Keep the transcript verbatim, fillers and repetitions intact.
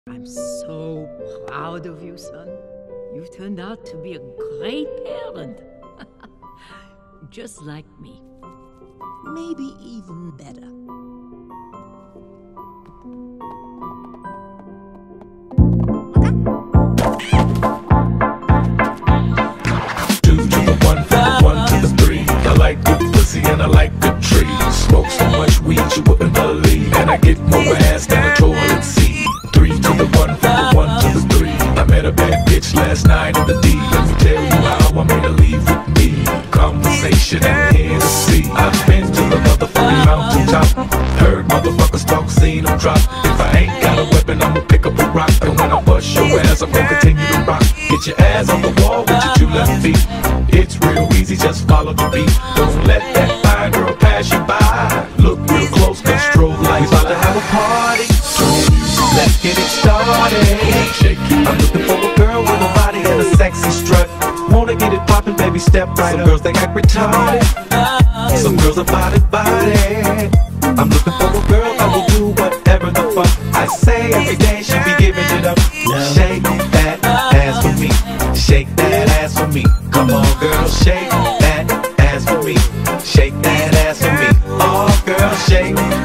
I'm so proud of you, son. You've turned out to be a great parent. Just like me. Maybe even better. Two to the one, from the one to the three. I like good pussy and I like good trees. Smoke so much weed you wouldn't believe, and I get more ass than a toilet seat. Three to the one, from the one to the three. I met a bad bitch last night in the D. Let me tell you how I made her leave with me. Conversation and Hennessy. I've been to the motherfucking mountaintop. Heard motherfuckers talk, seen them drop. If I ain't got a weapon, I'ma pick up a rock. And when I bust your ass, I'm gonna continue to rock. Get your ass on the wall with your two left feet. It's real easy, just follow the beat. Don't let that fine girl pass you by. Look real close, cause strobe lights. We about to have a party. Let's get it started. Shake. I'm looking for a girl with a body and a sexy strut. Wanna get it poppin', baby, step right. Some girls they act retarded. Some girls are body body. I'm looking for a girl that will do whatever the fuck I say. Every day she be giving it up. Shake that ass for me. Shake that ass for me. Come on, girl, shake that ass for me. Shake that ass for me. Oh, girl, shake